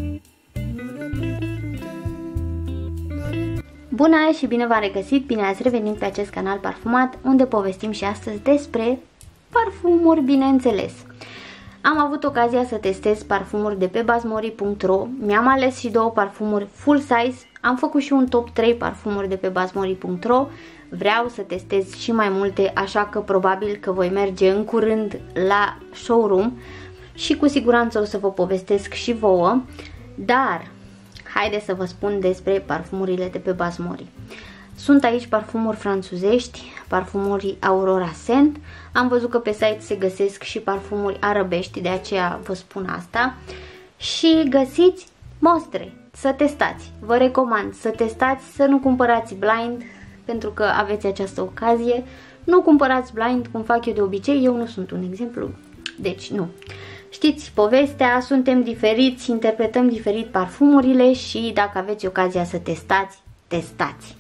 Bună și bine v-am regăsit, bine ați revenit pe acest canal parfumat, unde povestim și astăzi despre parfumuri, bineînțeles. Am avut ocazia să testez parfumuri de pe basmori.ro, mi-am ales și două parfumuri full size, am făcut și un top 3 parfumuri de pe basmori.ro, vreau să testez și mai multe, așa că probabil că voi merge în curând la showroom și cu siguranță o să vă povestesc și vouă, dar haideți să vă spun despre parfumurile de pe Basmori. Sunt aici parfumuri franțuzești, parfumuri Aurora Scent. Am văzut că pe site se găsesc și parfumuri arabești, de aceea vă spun asta. Și găsiți mostre, să testați. Vă recomand să testați, să nu cumpărați blind, pentru că aveți această ocazie. Nu cumpărați blind, cum fac eu de obicei, eu nu sunt un exemplu, deci nu. Știți povestea, suntem diferiți, interpretăm diferit parfumurile și dacă aveți ocazia să testați, testați.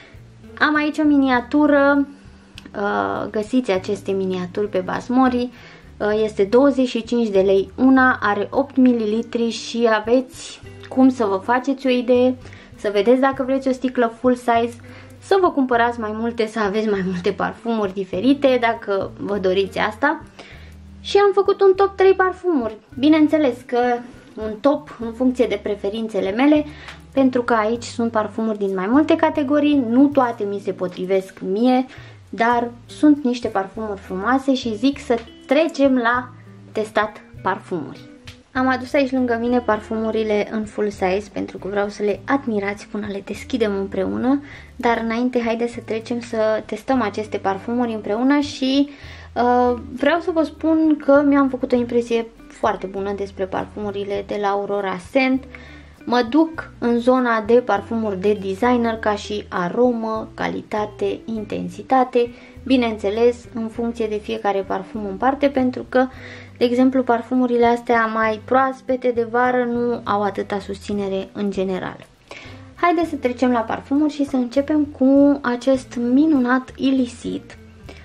Am aici o miniatură, găsiți aceste miniaturi pe Basmori, este 25 de lei una, are 8 ml și aveți cum să vă faceți o idee, să vedeți dacă vreți o sticlă full size, să vă cumpărați mai multe, să aveți mai multe parfumuri diferite, dacă vă doriți asta. Și am făcut un top 3 parfumuri, bineînțeles că un top în funcție de preferințele mele, pentru că aici sunt parfumuri din mai multe categorii, nu toate mi se potrivesc mie, dar sunt niște parfumuri frumoase și zic să trecem la testat parfumuri. Am adus aici lângă mine parfumurile în full size pentru că vreau să le admirați până le deschidem împreună, dar înainte haideți să trecem să testăm aceste parfumuri împreună și vreau să vă spun că mi-am făcut o impresie foarte bună despre parfumurile de la Aurora Scent. Mă duc în zona de parfumuri de designer ca și aromă, calitate, intensitate, bineînțeles în funcție de fiecare parfum în parte, pentru că, de exemplu, parfumurile astea mai proaspete de vară nu au atâta susținere în general. Haideți să trecem la parfumuri și să începem cu acest minunat Illicit.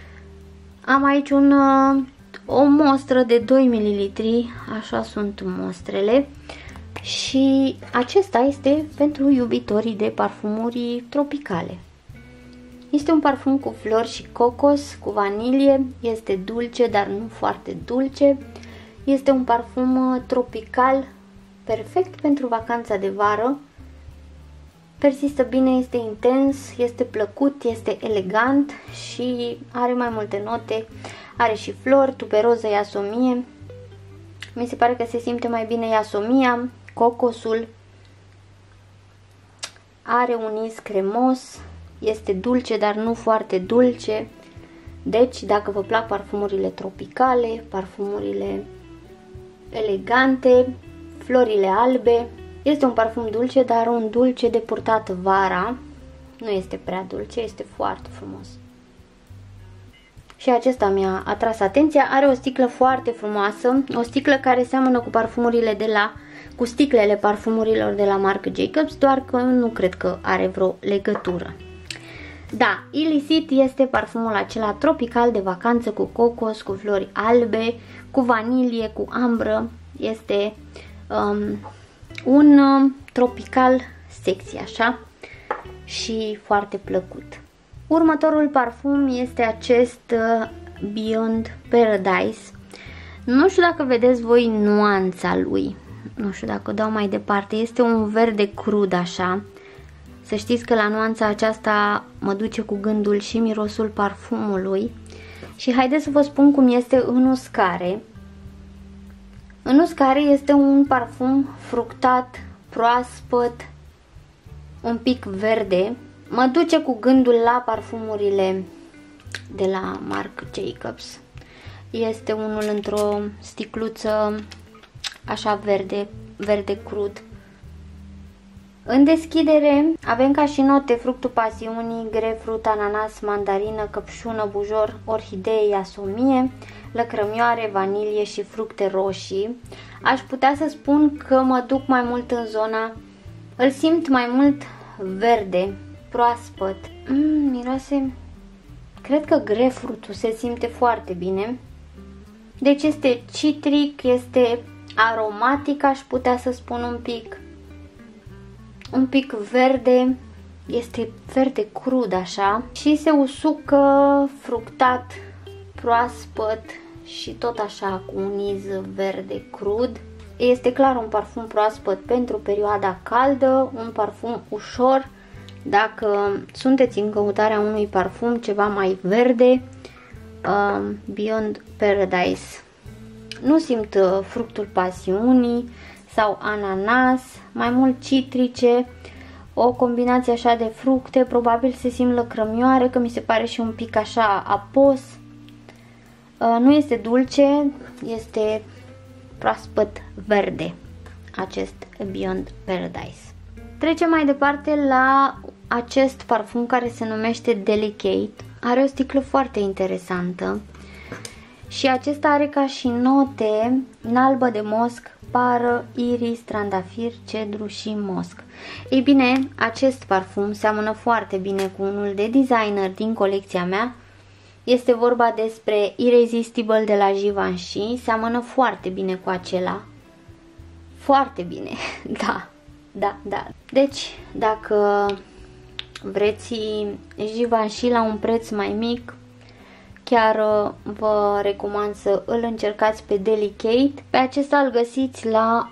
Am aici o mostră de 2 ml, așa sunt mostrele. Și acesta este pentru iubitorii de parfumuri tropicale. Este un parfum cu flori și cocos, cu vanilie, este dulce, dar nu foarte dulce. Este un parfum tropical, perfect pentru vacanța de vară. Persistă bine, este intens, este plăcut, este elegant și are mai multe note. Are și flori, tuberoză, iasomie. Mi se pare că se simte mai bine iasomia, cocosul. Are un iz cremos, este dulce, dar nu foarte dulce. Deci, dacă vă plac parfumurile tropicale, parfumurile elegante, florile albe, este un parfum dulce, dar un dulce de purtat vara. Nu este prea dulce, este foarte frumos. Și acesta mi-a atras atenția. Are o sticlă foarte frumoasă, o sticlă care seamănă cu parfumurile cu sticlele parfumurilor de la Marc Jacobs, doar că nu cred că are vreo legătură. Da, Illicit este parfumul acela tropical de vacanță cu cocos, cu flori albe, cu vanilie, cu ambră. Este un tropical sexy așa și foarte plăcut. Următorul parfum este acest Beyond Paradise. Nu știu dacă vedeți voi nuanța lui. Nu știu dacă o dau mai departe. Este un verde crud așa. Să știți că la nuanța aceasta mă duce cu gândul și mirosul parfumului. Și haideți să vă spun cum este în uscare. În uscare este un parfum fructat, proaspăt, un pic verde. Mă duce cu gândul la parfumurile de la Marc Jacobs. Este unul într-o sticluță așa verde crud. În deschidere avem ca și note fructul pasiunii, grapefruit, ananas, mandarină, căpșună, bujor, orhidee, iasomie, lăcrămioare, vanilie și fructe roșii. Aș putea să spun că mă duc mai mult în zona, îl simt mai mult verde, proaspăt. Miroase, cred că grapefruitul se simte foarte bine. Deci este citric, este aromatic, aș putea să spun un pic verde, este verde crud așa și se usucă, fructat, proaspăt și tot așa cu un iz verde crud. Este clar un parfum proaspăt pentru perioada caldă, un parfum ușor. Dacă sunteți în căutarea unui parfum ceva mai verde, Beyond Paradise. Nu simt fructul pasiunii sau ananas, mai mult citrice, o combinație așa de fructe, probabil se simt lăcrămioare, că mi se pare și un pic așa apos. Nu este dulce, este proaspăt verde acest Beyond Paradise. Trecem mai departe la acest parfum care se numește Delicate. Are o sticlă foarte interesantă și acesta are ca și note nalbă de mosc, pară, iris, trandafir, cedru și mosc. Ei bine, acest parfum seamănă foarte bine cu unul de designer din colecția mea. Este vorba despre Irresistible de la Givenchy. Seamănă foarte bine cu acela. Foarte bine, da. Deci, dacă vreți Givenchy la un preț mai mic, chiar vă recomand să îl încercați pe Delicate. Pe acesta îl găsiți la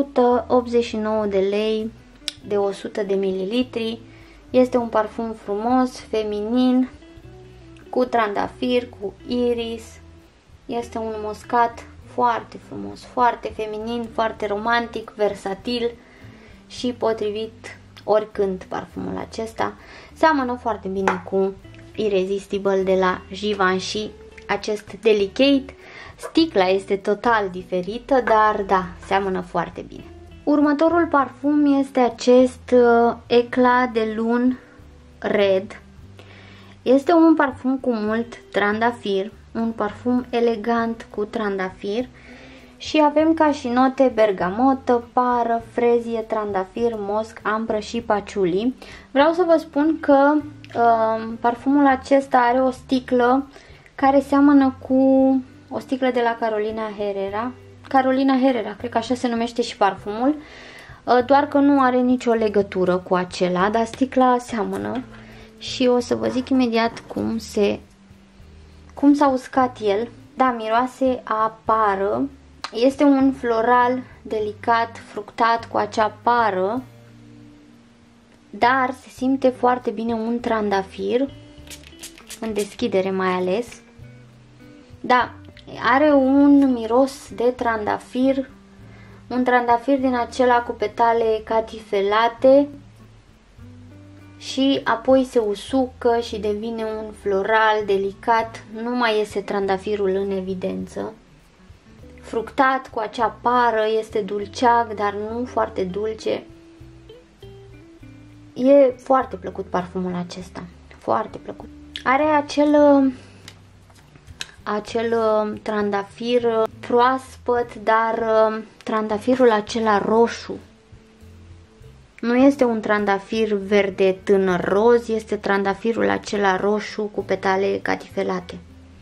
189 de lei de 100 de mililitri. Este un parfum frumos, feminin, cu trandafir, cu iris. Este un muscat foarte frumos, foarte feminin, foarte romantic, versatil și potrivit oricând parfumul acesta. Seamănă foarte bine cu Irresistible de la Givenchy, acest Delicate. Sticla este total diferită, dar da, seamănă foarte bine. Următorul parfum este acest Eclat de Lune Red. Este un parfum cu mult trandafir, un parfum elegant cu trandafir și avem ca și note bergamotă, pară, frezie, trandafir, mosc, ambră și patchouli. Vreau să vă spun că parfumul acesta are o sticlă care seamănă cu o sticlă de la Carolina Herrera. Carolina Herrera, cred că așa se numește și parfumul, doar că nu are nicio legătură cu acela, dar sticla seamănă și o să vă zic imediat cum s-a uscat el. Da, miroase a pară. Este un floral delicat, fructat cu acea pară, dar se simte foarte bine un trandafir, în deschidere mai ales. Da, are un miros de trandafir, un trandafir din acela cu petale catifelate și apoi se usucă și devine un floral delicat, nu mai iese trandafirul în evidență. Fructat cu acea pară, este dulceag, dar nu foarte dulce. E foarte plăcut parfumul acesta, foarte plăcut. Are acel trandafir proaspăt, dar trandafirul acela roșu. Nu este un trandafir verde tânăr roz, este trandafirul acela roșu cu petale catifelate.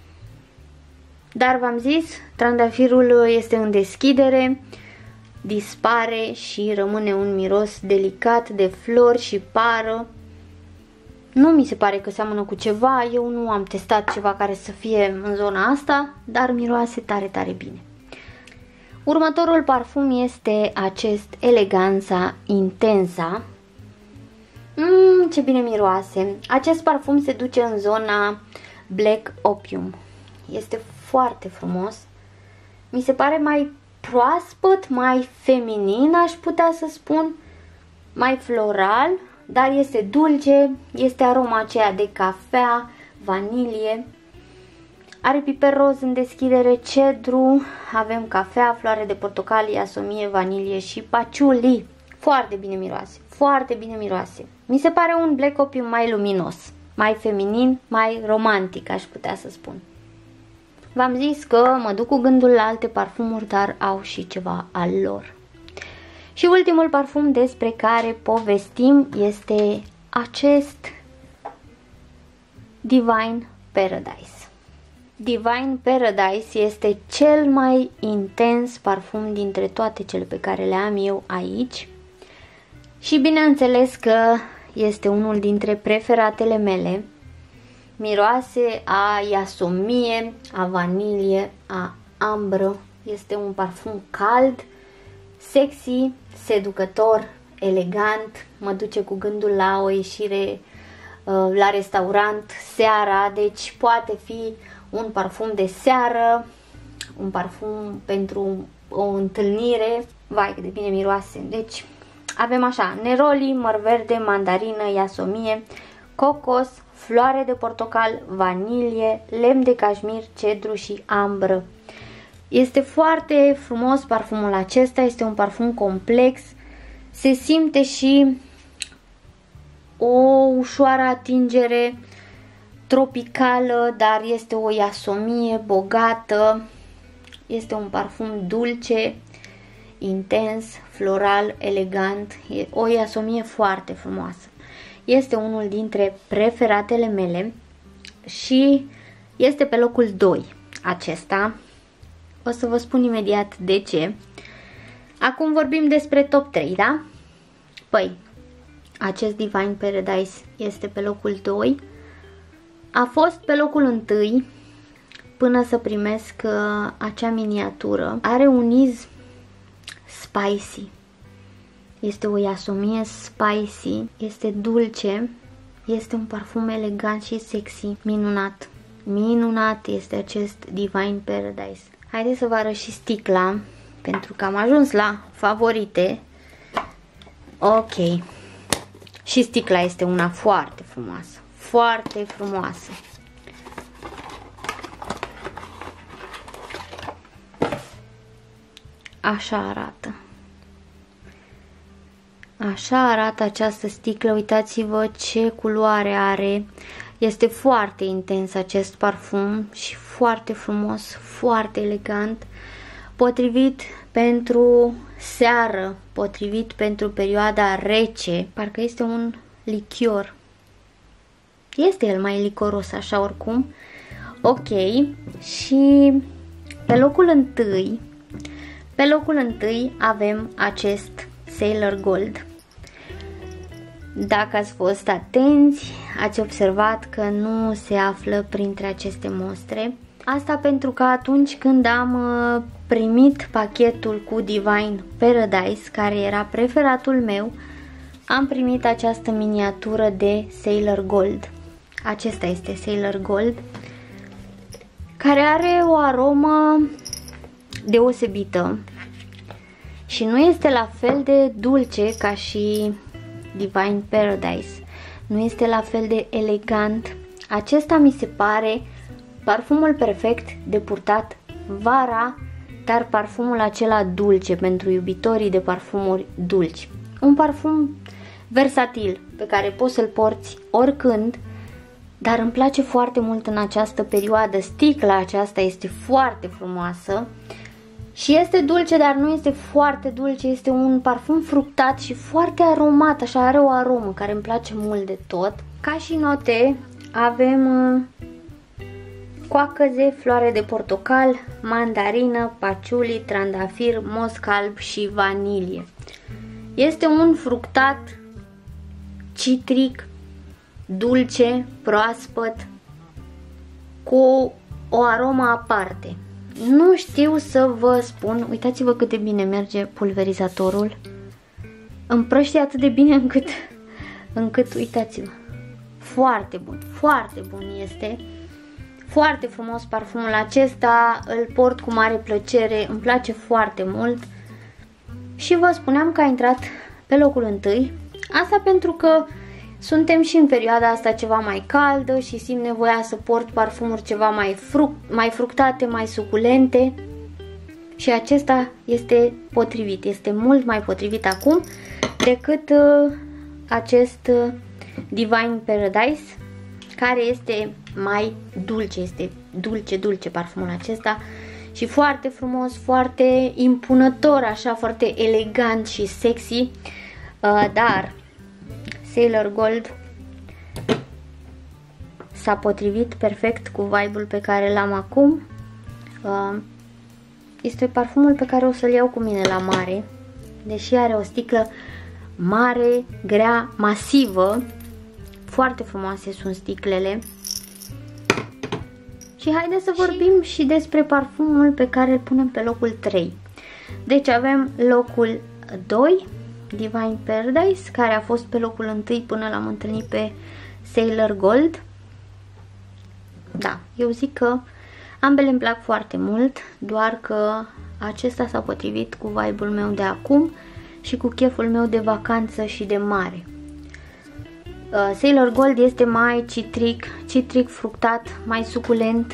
Dar v-am zis, trandafirul este în deschidere, dispare și rămâne un miros delicat de flori și pară. Nu mi se pare că seamănă cu ceva, eu nu am testat ceva care să fie în zona asta, dar miroase tare, tare bine. Următorul parfum este acest Eleganza Intensa. Ce bine miroase! Acest parfum se duce în zona Black Opium. Este foarte frumos. Mi se pare mai proaspăt, mai feminin, aș putea să spun, mai floral, dar este dulce, este aroma aceea de cafea, vanilie. Are piper roz în deschidere, cedru, avem cafea, floare de portocalie, asomie, vanilie și patchouli. Foarte bine miroase, foarte bine miroase. Mi se pare un Black Opium mai luminos, mai feminin, mai romantic, aș putea să spun. V-am zis că mă duc cu gândul la alte parfumuri, dar au și ceva al lor. Și ultimul parfum despre care povestim este acest Divine Paradise. Divine Paradise este cel mai intens parfum dintre toate cele pe care le am eu aici. Și bineînțeles că este unul dintre preferatele mele. Miroase a iasomie, a vanilie, a ambră. Este un parfum cald, sexy, seducător, elegant. Mă duce cu gândul la o ieșire la restaurant seara, deci poate fi un parfum de seară, un parfum pentru o întâlnire. Vai, cât de bine miroase. Deci avem așa: neroli, măr verde, mandarină, iasomie, cocos, floare de portocal, vanilie, lemn de cașmir, cedru și ambră. Este foarte frumos parfumul acesta, este un parfum complex, se simte și o ușoară atingere tropicală, dar este o iasomie bogată, este un parfum dulce, intens, floral, elegant, e o iasomie foarte frumoasă. Este unul dintre preferatele mele și este pe locul 2 acesta. O să vă spun imediat de ce. Acum vorbim despre top 3, da? Păi, acest Divine Paradise este pe locul 2. A fost pe locul 1 până să primesc acea miniatură. Are un iz spicy. Este o iasomie spicy, este dulce, este un parfum elegant și sexy. Minunat. Minunat este acest Divine Paradise. Haideți să vă arăt și sticla, pentru că am ajuns la favorite. Ok. Și sticla este una foarte frumoasă. Foarte frumoasă. Așa arată. Așa arată această sticlă. Uitați-vă ce culoare are. Este foarte intens acest parfum și foarte frumos, foarte elegant. Potrivit pentru seară, potrivit pentru perioada rece. Parcă este un lichior. Este el mai licoros așa oricum. Ok. Și pe locul 1, avem acest Sailor Gold. Dacă ați fost atenți, ați observat că nu se află printre aceste mostre. Asta pentru că atunci când am primit pachetul cu Divine Paradise, care era preferatul meu, am primit această miniatură de Sailor Gold. Acesta este Sailor Gold, care are o aromă deosebită și nu este la fel de dulce ca și Divine Paradise. Nu este la fel de elegant. Acesta mi se pare parfumul perfect de purtat vara, dar parfumul acela dulce pentru iubitorii de parfumuri dulci. Un parfum versatil pe care poți să-l porți oricând, dar îmi place foarte mult în această perioadă. Sticla aceasta este foarte frumoasă și este dulce, dar nu este foarte dulce. Este un parfum fructat și foarte aromat, așa are o aromă care îmi place mult de tot. Ca și note avem coacăze, floare de portocal, mandarină, paciuli, trandafir, mosc alb și vanilie. Este un fructat citric, dulce, proaspăt, cu o aromă aparte. Nu știu să vă spun, uitați-vă cât de bine merge pulverizatorul. Împrăștie atât de bine încât uitați-vă. Foarte bun este. Foarte frumos parfumul acesta, îl port cu mare plăcere, îmi place foarte mult. Și vă spuneam că a intrat pe locul 1. Asta pentru că suntem și în perioada asta ceva mai caldă și simt nevoia să port parfumuri ceva mai fructate, mai suculente. Și acesta este potrivit, este mult mai potrivit acum decât acest Divine Paradise, care este mai dulce, este dulce parfumul acesta și foarte frumos, foarte impunător, așa, foarte elegant și sexy, s-a potrivit perfect cu vibe-ul pe care l-am acum. Este parfumul pe care o să-l iau cu mine la mare, deși are o sticlă mare, grea, masivă. Foarte frumoase sunt sticlele. Și haideți să vorbim și despre parfumul pe care îl punem pe locul 3. Deci avem locul 2, Divine Paradise, care a fost pe locul 1 până l-am întâlnit pe Sailor Gold. Da, eu zic că ambele îmi plac foarte mult, doar că acesta s-a potrivit cu vibe-ul meu de acum și cu cheful meu de vacanță și de mare. Sailor Gold este mai citric fructat, mai suculent,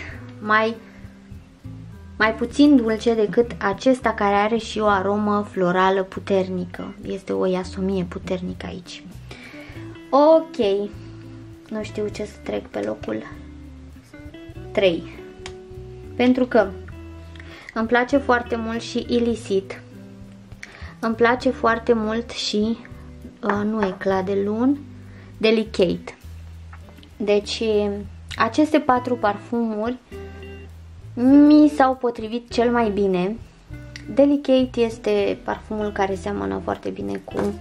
mai puțin dulce decât acesta, care are și o aromă florală puternică. Este o iasomie puternică aici. Ok, nu știu ce să trec pe locul 3, pentru că îmi place foarte mult și Illicit, îmi place foarte mult și nu Eclat de Lune, Delicate. Deci aceste 4 parfumuri mi s-au potrivit cel mai bine. Delicate este parfumul care seamănă foarte bine cu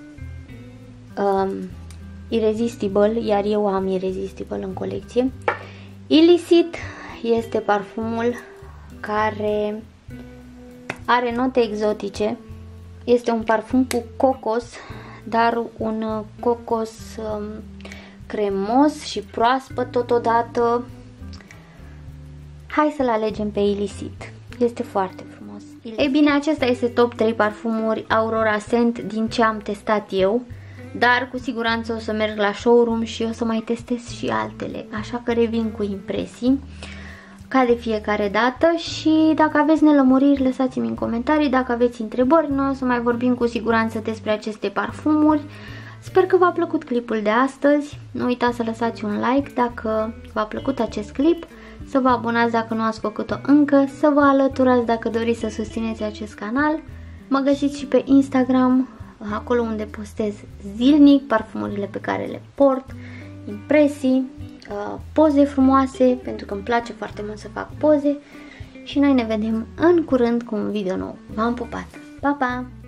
Irresistible, iar eu am Irresistible în colecție. Illicit este parfumul care are note exotice. Este un parfum cu cocos, dar un cocos cremos și proaspăt totodată. Hai să-l alegem pe Illicit. Este foarte frumos. Ei bine, acesta este top 3 parfumuri Aurora Scent din ce am testat eu, dar cu siguranță o să merg la showroom și o să mai testez și altele, așa că revin cu impresii ca de fiecare dată. Și dacă aveți nelămuriri, lăsați-mi în comentarii. Dacă aveți întrebări, noi o să mai vorbim cu siguranță despre aceste parfumuri. Sper că v-a plăcut clipul de astăzi. Nu uitați să lăsați un like dacă v-a plăcut acest clip, să vă abonați dacă nu ați făcut-o încă, să vă alăturați dacă doriți să susțineți acest canal. Mă găsiți și pe Instagram, acolo unde postez zilnic parfumurile pe care le port, impresii, poze frumoase, pentru că îmi place foarte mult să fac poze. Și noi ne vedem în curând cu un video nou. V-am pupat! Pa, pa!